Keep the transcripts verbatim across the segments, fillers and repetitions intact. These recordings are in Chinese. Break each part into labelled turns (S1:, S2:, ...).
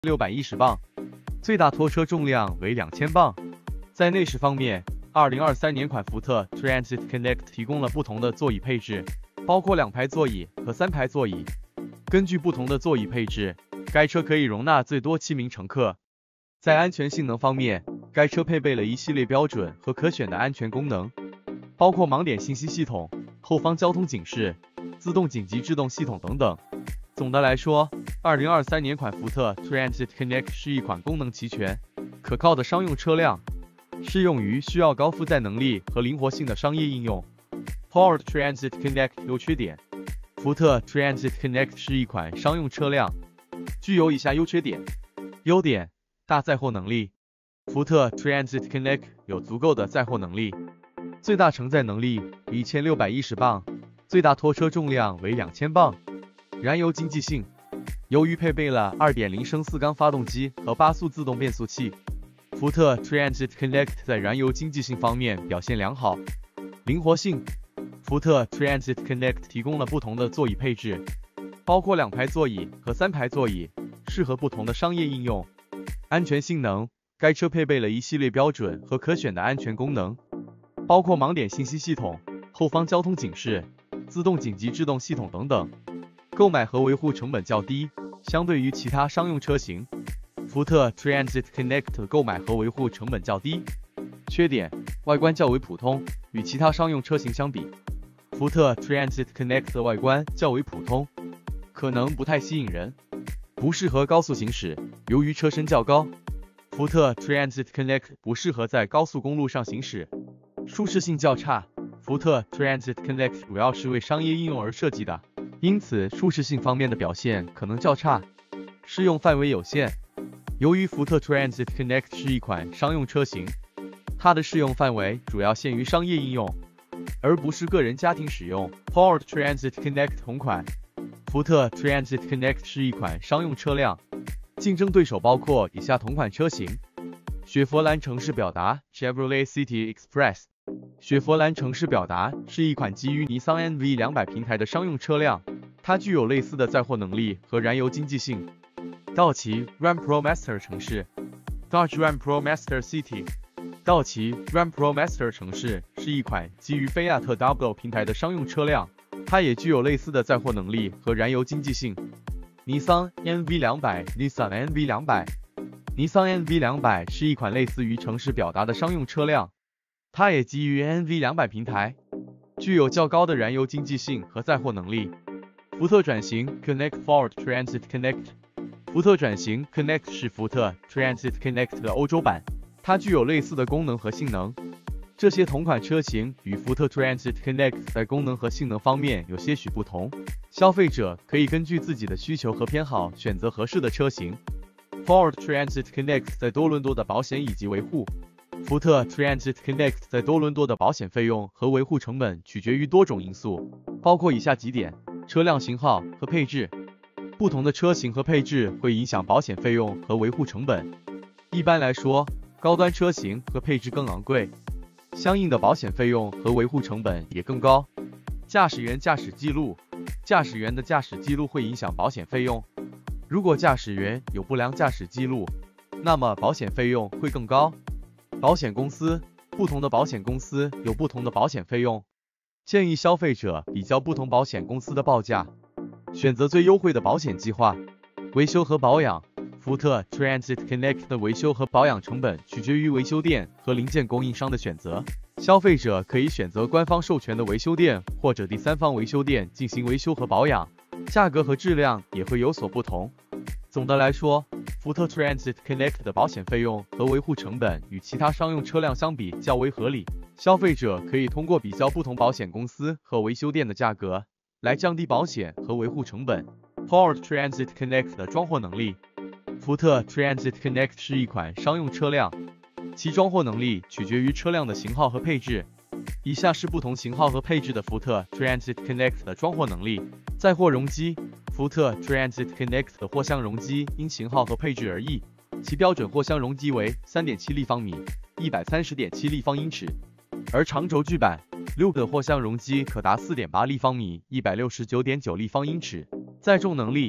S1: 六百一十磅，最大拖车重量为两千磅。在内饰方面，二零二三年款福特 Transit Connect 提供了不同的座椅配置，包括两排座椅和三排座椅。根据不同的座椅配置，该车可以容纳最多七名乘客。在安全性能方面，该车配备了一系列标准和可选的安全功能，包括盲点信息系统、后方交通警示、自动紧急制动系统等等。总的来说，二零二三年款福特 Transit Connect 是一款功能齐全、可靠的商用车辆，适用于需要高负载能力和灵活性的商业应用。Ford Transit Connect 优缺点。福特 Transit Connect 是一款商用车辆，具有以下优缺点。优点：大载货能力。福特 Transit Connect 有足够的载货能力，最大承载能力一千六百一十磅，最大拖车重量为两千磅。燃油经济性。由于配备了 二点零 升四缸发动机和八速自动变速器，福特 Transit Connect 在燃油经济性方面表现良好。灵活性。福特 Transit Connect 提供了不同的座椅配置，包括两排座椅和三排座椅，适合不同的商业应用。安全性能。该车配备了一系列标准和可选的安全功能，包括盲点信息系统、后方交通警示、自动紧急制动系统等等。购买和维护成本较低，相对于其他商用车型，福特 Transit Connect 的购买和维护成本较低。缺点：外观较为普通，与其他商用车型相比，福特 Transit Connect 的外观较为普通，可能不太吸引人，不适合高速行驶，由于车身较高。福特 Transit Connect 不适合在高速公路上行驶，舒适性较差。福特 Transit Connect 主要是为商业应用而设计的，因此舒适性方面的表现可能较差，适用范围有限。由于福特 Transit Connect 是一款商用车型，它的适用范围主要限于商业应用，而不是个人家庭使用。Ford Transit Connect 同款。福特 Transit Connect 是一款商用车辆，竞争对手包括以下同款车型：雪佛兰城市表达 Chevrolet City Express。雪佛兰城市表达是一款基于尼桑 N V 两百 平台的商用车辆，它具有类似的载货能力和燃油经济性。道奇 Ram Pro Master 城市 Dodge Ram Pro Master City。道奇 Ram Pro Master 城市是一款基于菲亚特 W 平台的商用车辆，它也具有类似的载货能力和燃油经济性。尼桑 N V 两百 Nissan N V 两百。尼桑 N V 两百是一款类似于城市表达的商用车辆，它也基于 N V 两百 平台，具有较高的燃油经济性和载货能力。福特转型 Connect Ford Transit Connect。福特转型 Connect 是福特 Transit Connect 的欧洲版，它具有类似的功能和性能。这些同款车型与福特 Transit Connect 在功能和性能方面有些许不同，消费者可以根据自己的需求和偏好选择合适的车型。Ford Transit Connect 在多伦多的保险以及维护。福特 Transit Connect 在多伦多的保险费用和维护成本取决于多种因素，包括以下几点：车辆型号和配置。不同的车型和配置会影响保险费用和维护成本。一般来说，高端车型和配置更昂贵，相应的保险费用和维护成本也更高。驾驶员驾驶记录。驾驶员的驾驶记录会影响保险费用。如果驾驶员有不良驾驶记录，那么保险费用会更高。保险公司。不同的保险公司有不同的保险费用，建议消费者比较不同保险公司的报价，选择最优惠的保险计划。维修和保养。福特 Transit Connect 的维修和保养成本取决于维修店和零件供应商的选择，消费者可以选择官方授权的维修店或者第三方维修店进行维修和保养，价格和质量也会有所不同。总的来说，福特 Transit Connect 的保险费用和维护成本与其他商用车辆相比较为合理，消费者可以通过比较不同保险公司和维修店的价格，来降低保险和维护成本。Ford Transit Connect 的装货能力。福特 Transit Connect 是一款商用车辆，其装货能力取决于车辆的型号和配置。以下是不同型号和配置的福特 Transit Connect 的装货能力。载货容积。福特 Transit Connect 的货箱容积因型号和配置而异，其标准货箱容积为 三点七立方米 一百三十点七立方英尺，而长轴距版 Loop 的货箱容积可达 四点八立方米 一百六十九点九立方英尺。载重能力。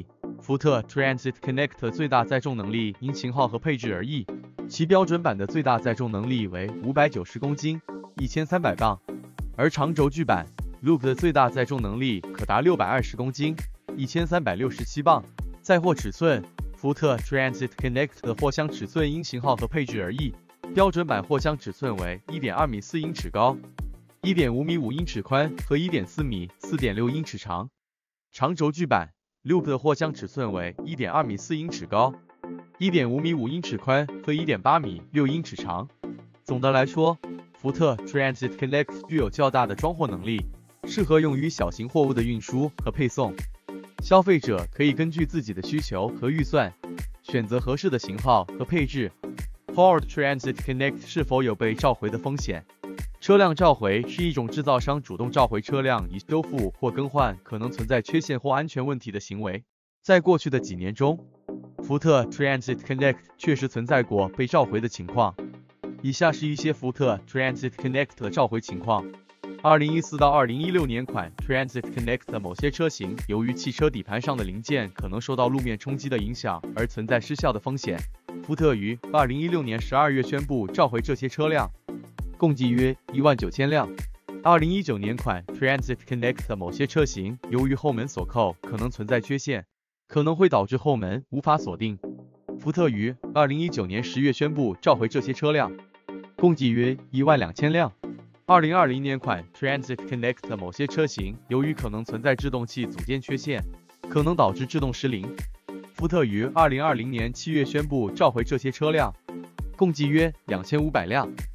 S1: 福特 Transit Connect 最大载重能力因型号和配置而异，其标准版的最大载重能力为五百九十公斤 一千三百磅，而长轴距版 Loop 的最大载重能力可达六百二十公斤 一千三百六十七磅。载货尺寸，福特 Transit Connect 的货箱尺寸因型号和配置而异，标准版货箱尺寸为 一点二米四英尺高， 一点五米五英尺宽和 一点四米 四点六英尺长。长轴距版 Loop 的货箱尺寸为 一点二米四英尺高， 一点五米五英尺宽和 一点八米六英尺长。总的来说，福特 Transit Connect 具有较大的装货能力，适合用于小型货物的运输和配送。消费者可以根据自己的需求和预算，选择合适的型号和配置。Ford Transit Connect 是否有被召回的风险？车辆召回是一种制造商主动召回车辆以修复或更换可能存在缺陷或安全问题的行为。在过去的几年中，福特 Transit Connect 确实存在过被召回的情况。以下是一些福特 Transit Connect 的召回情况。二零一四到二零一六年款 Transit Connect 的某些车型，由于汽车底盘上的零件可能受到路面冲击的影响而存在失效的风险。福特于二零一六年十二月宣布召回这些车辆，共计约一万九千辆。二零一九年款 Transit Connect 的某些车型，由于后门锁扣可能存在缺陷，可能会导致后门无法锁定。福特于二零一九年十月宣布召回这些车辆，共计约一万两千辆。二零二零年款 Transit Connect 的某些车型，由于可能存在制动器组件缺陷，可能导致制动失灵。福特于二零二零年七月宣布召回这些车辆，共计约两千五百辆。